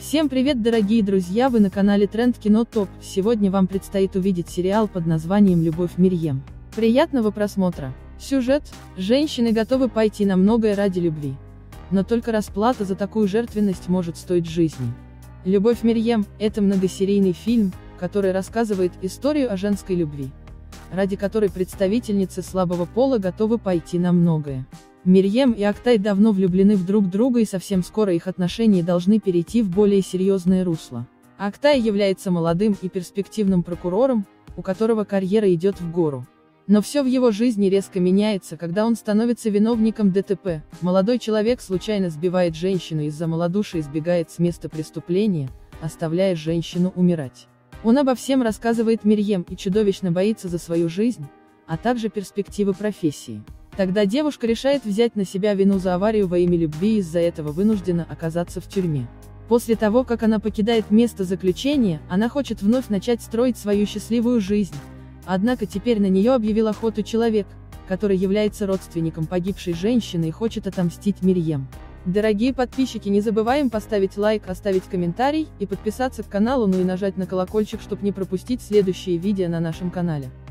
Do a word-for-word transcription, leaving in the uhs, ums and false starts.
Всем привет, дорогие друзья, вы на канале Тренд Кино Топ. Сегодня вам предстоит увидеть сериал под названием «Любовь Мирьем». Приятного просмотра. Сюжет. Женщины готовы пойти на многое ради любви. Но только расплата за такую жертвенность может стоить жизни. «Любовь Мирьем» — это многосерийный фильм, который рассказывает историю о женской любви, ради которой представительницы слабого пола готовы пойти на многое. Мирьем и Октай давно влюблены в друг друга, и совсем скоро их отношения должны перейти в более серьезное русло. Октай является молодым и перспективным прокурором, у которого карьера идет в гору. Но все в его жизни резко меняется, когда он становится виновником ДТП. Молодой человек случайно сбивает женщину, из-за малодушия сбегает с места преступления, оставляя женщину умирать. Он обо всем рассказывает Мирьем и чудовищно боится за свою жизнь, а также перспективы профессии. Тогда девушка решает взять на себя вину за аварию во имя любви и из-за этого вынуждена оказаться в тюрьме. После того, как она покидает место заключения, она хочет вновь начать строить свою счастливую жизнь. Однако теперь на нее объявил охоту человек, который является родственником погибшей женщины и хочет отомстить Мирьем. Дорогие подписчики, не забываем поставить лайк, оставить комментарий и подписаться к каналу, ну и нажать на колокольчик, чтобы не пропустить следующие видео на нашем канале.